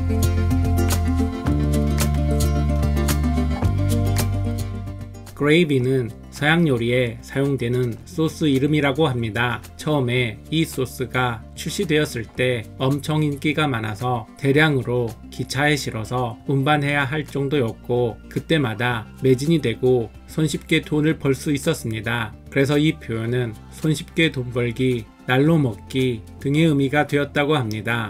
gravy는 서양 요리에 사용되는 소스 이름이라고 합니다. 처음에 이 소스가 출시되었을 때 엄청 인기가 많아서 대량으로 기차에 실어서 운반해야 할 정도였고, 그때마다 매진이 되고 손쉽게 돈을 벌 수 있었습니다. 그래서 이 표현은 손쉽게 돈 벌기, 날로 먹기 등의 의미가 되었다고 합니다.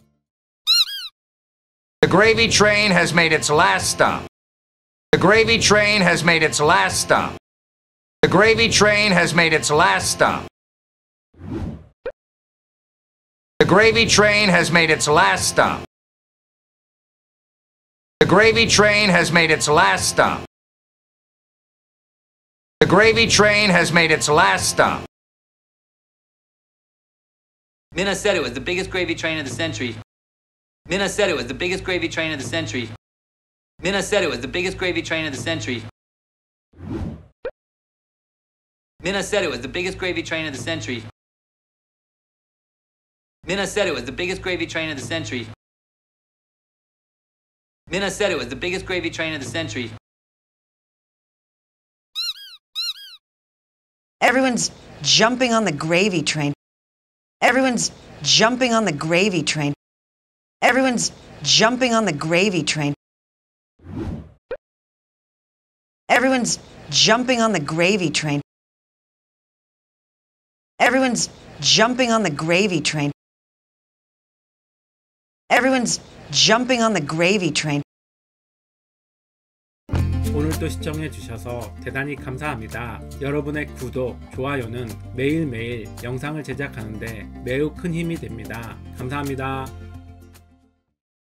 The gravy train has made its last stop. The gravy train has made its last stop. The gravy train has made its last stop. The gravy train has made its last stop. The gravy train has made its last stop. The gravy train has made its last stop. Minna said it was the biggest gravy train of the century. Minna said it was the biggest gravy train of the century. Minna said it was the biggest gravy train of the century. Minna said it was the biggest gravy train of the century. Minna said it was the biggest gravy train of the century. Minna said it was the biggest gravy train of the century. Everyone's jumping on the gravy train. Everyone's jumping on the gravy train. Everyone's jumping on the gravy train. Everyone's jumping on the gravy train. Everyone's jumping on the gravy train. Everyone's jumping on the gravy train. 오늘도 시청해 주셔서 대단히 감사합니다. 여러분의 구독, 좋아요는 매일매일 영상을 제작하는데 매우 큰 힘이 됩니다. 감사합니다.